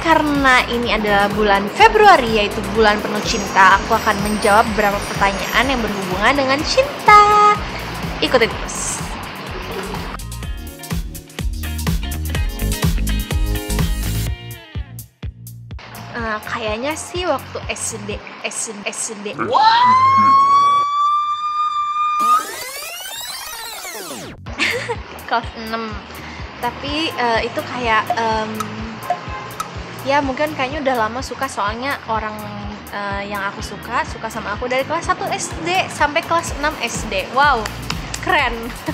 karena ini adalah bulan Februari, yaitu bulan penuh cinta, aku akan menjawab beberapa pertanyaan yang berhubungan dengan cinta. Ikutin terus. Kayaknya sih waktu SD. Kelas 6. Tapi itu kayak ya mungkin kayaknya udah lama suka, soalnya orang yang aku suka sama aku dari kelas 1 SD sampai kelas 6 SD. Wow, keren.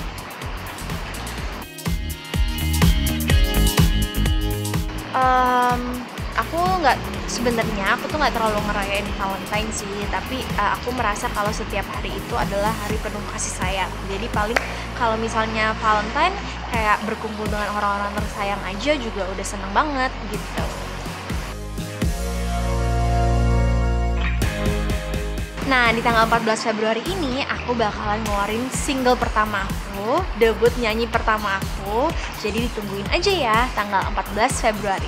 Sebenarnya aku tuh nggak terlalu ngerayain Valentine sih, tapi aku merasa kalau setiap hari itu adalah hari penuh kasih sayang. Jadi paling kalau misalnya Valentine kayak berkumpul dengan orang-orang tersayang aja juga udah seneng banget gitu. Nah, di tanggal 14 Februari ini aku bakalan ngeluarin single pertama aku, debut nyanyi pertama aku. Jadi ditungguin aja ya tanggal 14 Februari.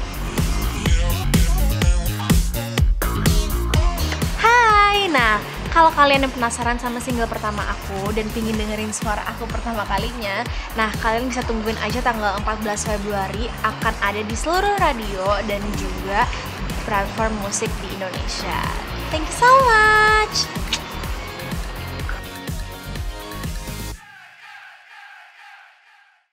Nah, kalau kalian yang penasaran sama single pertama aku dan pingin dengerin suara aku pertama kalinya, nah kalian bisa tungguin aja tanggal 14 Februari akan ada di seluruh radio dan juga platform musik di Indonesia. Thank you so much!